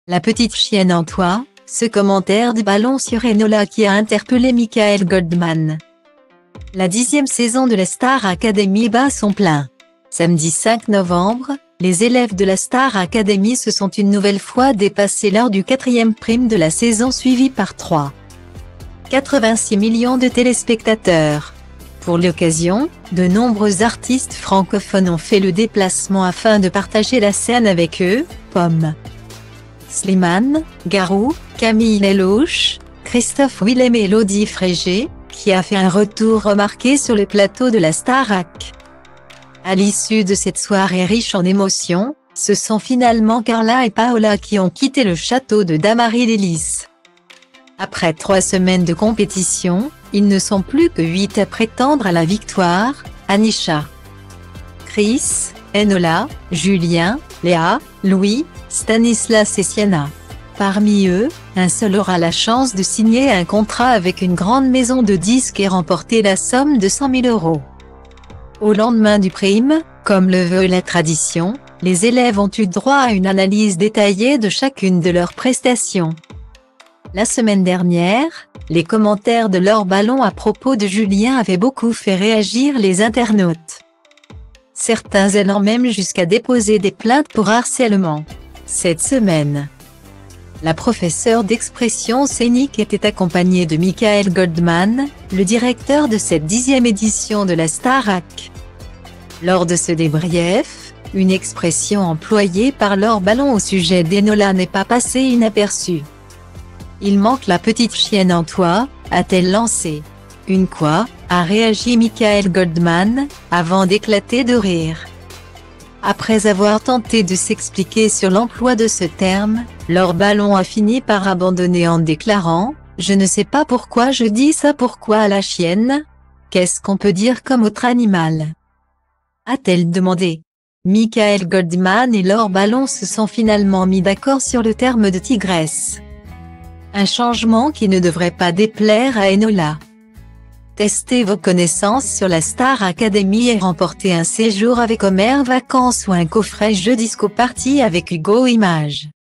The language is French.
La petite chienne en toi, ce commentaire du ballon sur Enola qui a interpellé Michael Goldman. La 10e saison de la Star Academy bat son plein. Samedi 5 novembre, les élèves de la Star Academy se sont une nouvelle fois dépassés lors du 4e prime de la saison suivi par 86 millions de téléspectateurs. Pour l'occasion, de nombreux artistes francophones ont fait le déplacement afin de partager la scène avec eux, Pomme, Slimane, Garou, Camille Lelouch, Christophe Willem et Elodie Frégé, qui a fait un retour remarqué sur le plateau de la Starac. À l'issue de cette soirée riche en émotions, ce sont finalement Carla et Paola qui ont quitté le château de Damary-les-Lys. Après 3 semaines de compétition, ils ne sont plus que 8 à prétendre à la victoire: Anisha, Chris, Enola, Julien, Léa, Louis, Stanislas et Sienna. Parmi eux, un seul aura la chance de signer un contrat avec une grande maison de disques et remporter la somme de 100 000 €. Au lendemain du prime, comme le veut la tradition, les élèves ont eu droit à une analyse détaillée de chacune de leurs prestations. La semaine dernière, les commentaires de Laure Ballon à propos de Julien avaient beaucoup fait réagir les internautes. Certains allant même jusqu'à déposer des plaintes pour harcèlement. Cette semaine, la professeure d'expression scénique était accompagnée de Michael Goldman, le directeur de cette 10e édition de la Starac. Lors de ce débrief, une expression employée par Laure Ballon au sujet d'Enola n'est pas passée inaperçue. « Il manque la petite chienne en toi », a-t-elle lancé. « Une quoi ?» a réagi Michael Goldman, avant d'éclater de rire. Après avoir tenté de s'expliquer sur l'emploi de ce terme, Laure Ballon a fini par abandonner en déclarant « Je ne sais pas pourquoi je dis ça, pourquoi à la chienne? Qu'est-ce qu'on peut dire comme autre animal ?» a-t-elle demandé. Michael Goldman et Laure Ballon se sont finalement mis d'accord sur le terme de tigresse. Un changement qui ne devrait pas déplaire à Enola. Testez vos connaissances sur la Star Academy et remportez un séjour avec Omer Vacances ou un coffret jeu disco party avec Hugo Images.